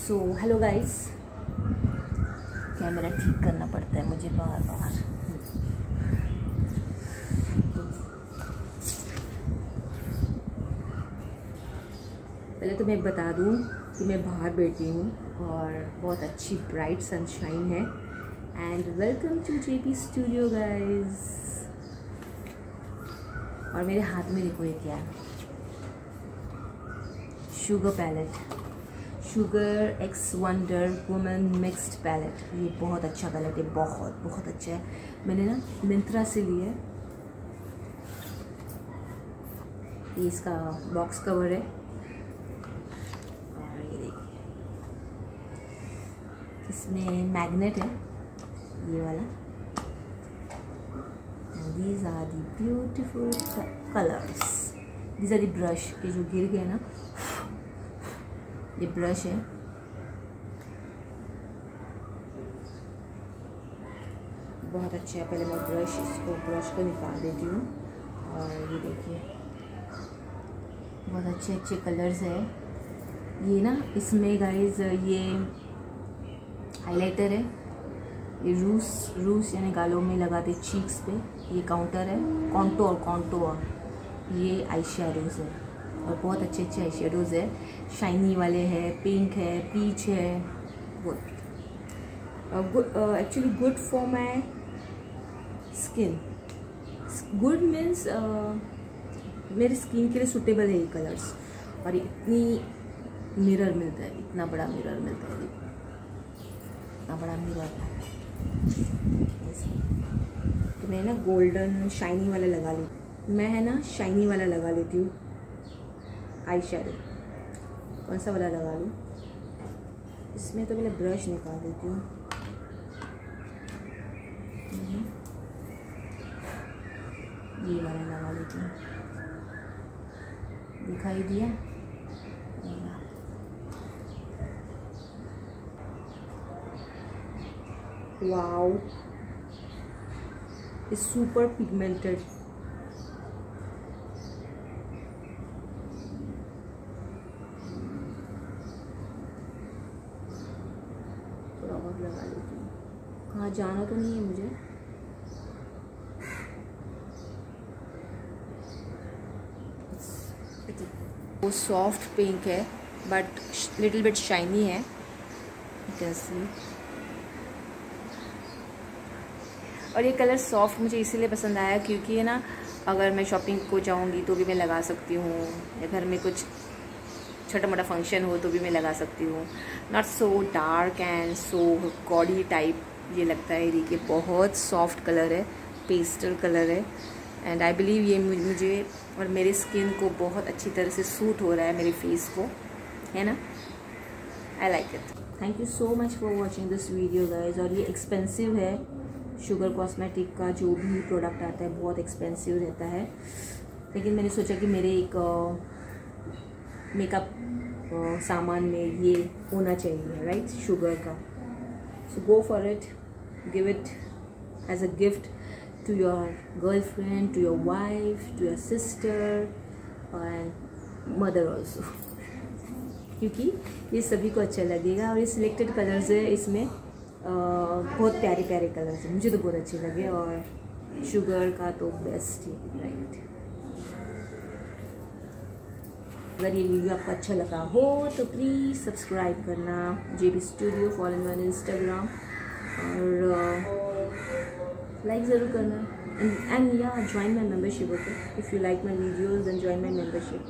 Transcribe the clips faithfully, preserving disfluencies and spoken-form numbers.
So hello guys, camera ठीक करना पड़ता है मुझे बार बार। पहले तो मैं बता दूं कि मैं बाहर बैठी हूँ और बहुत अच्छी ब्राइट सनशाइन है। And welcome to JP studio guys. और मेरे हाथ में देखो ये क्या है, sugar palette, sugar X wonder woman mixed palette. ये बहुत अच्छा पैलेट है, बहुत बहुत अच्छा है। मैंने ना मिंत्रा से लिया है। ये इसका बॉक्स कवर है और ये देखिए इसमें मैग्नेट है, ये वाला। These are the beautiful colors. These are the brush के जो गिर गए ना, ये ब्रश है। बहुत अच्छा है। पहले मैं ब्रश इसको ब्रश को निकाल देती हूँ और ये देखिए बहुत अच्छे अच्छे कलर्स है। ये ना इसमें गाइस ये हाइलाइटर है, ये रूस रूस यानी गालों में लगाते चीक्स पे। ये काउंटर है, कॉन्टोर कॉन्टोर। ये आई शेडोज़ है और बहुत अच्छे अच्छे आई शेडोज़ है। शाइनी वाले हैं, पिंक है, पीच है। Good good actually good for my skin. Good means मेरे स्किन के लिए सूटेबल है ये कलर्स। और इतनी मिरर मिलता है, इतना बड़ा मिरर मिलता है, इतना बड़ा मिरर है। तो मैं ना गोल्डन शाइनी वाला लगा ली मैं है ना शाइनी वाला लगा लेती हूँ आई शेडो। कौन सा वाला लगा लूँ? इसमें तो पहले ब्रश निकाल देती हूँ। ये वाला लगा लेती हूँ। दिखाई दिया? Wow, it's super pigmented. थोड़ा और लगा लेती हूँ। कहाँ जाना तो नहीं है मुझे। वो सॉफ्ट पिंक है बट लिटिल बिट शाइनी है, जैसे। और ये कलर सॉफ्ट मुझे इसीलिए पसंद आया क्योंकि है ना, अगर मैं शॉपिंग को जाऊंगी तो भी मैं लगा सकती हूँ, या घर में कुछ छोटा मोटा फंक्शन हो तो भी मैं लगा सकती हूँ। Not so dark and so gaudy type ये लगता है। देखिए बहुत सॉफ्ट कलर है, पेस्टल कलर है। एंड आई बिलीव ये मुझे और मेरे स्किन को बहुत अच्छी तरह से सूट हो रहा है, मेरे फेस को, है ना। I like it. Thank you so much for watching this video guys. और ये एक्सपेंसिव है, शुगर कॉस्मेटिक का जो भी प्रोडक्ट आता है बहुत एक्सपेंसिव रहता है। लेकिन मैंने सोचा कि मेरे एक मेकअप सामान में ये होना चाहिए, राइट, शुगर का। So go for it, give it as a gift to your girlfriend, to your wife, to your sister and mother also, क्योंकि ये सभी को अच्छा लगेगा। और ये सिलेक्टेड कलर्स है इसमें, Uh, बहुत प्यारे प्यारे कलर्स हैं, मुझे तो बहुत अच्छे लगे। और शुगर का तो बेस्ट ही, राइट। अगर ये वीडियो आपको अच्छा लगा हो तो प्लीज़ सब्सक्राइब करना, JP studio, follow me on Instagram, और लाइक uh, ज़रूर करना। एंड या join my membership. Okay, if you like my videos then join my membership.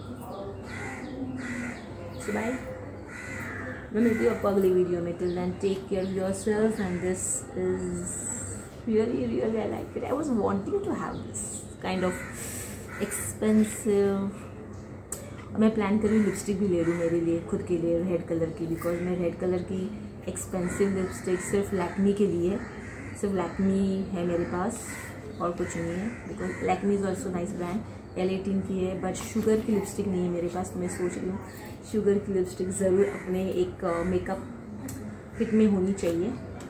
So bye, मैं मिलती हूँ आपको अगली वीडियो में। Till then take care of yourself and this is really really I like it. I was wanting to have this kind of expensive. मैं plan कर रही हूँ लिपस्टिक भी ले लूँ मेरे लिए, खुद के लिए, रेड कलर की, बिकॉज मैं रेड कलर की एक्सपेंसिव लिपस्टिक सिर्फ लैक्मी के लिए, सिर्फ लैक्मी है मेरे पास और कुछ नहीं है। Because Lakme is also nice brand, L eighteen की है, बट शुगर की लिपस्टिक नहीं है मेरे पास। तो मैं सोच रही हूँ शुगर की लिपस्टिक ज़रूर अपने एक मेकअप किट में होनी चाहिए।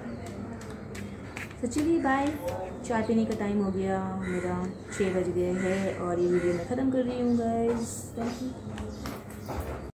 तो चलिए बाय, चाय पीने का टाइम हो गया मेरा, छः बज गए हैं और ये वीडियो मैं ख़त्म कर रही हूँ गाइस। Thank you.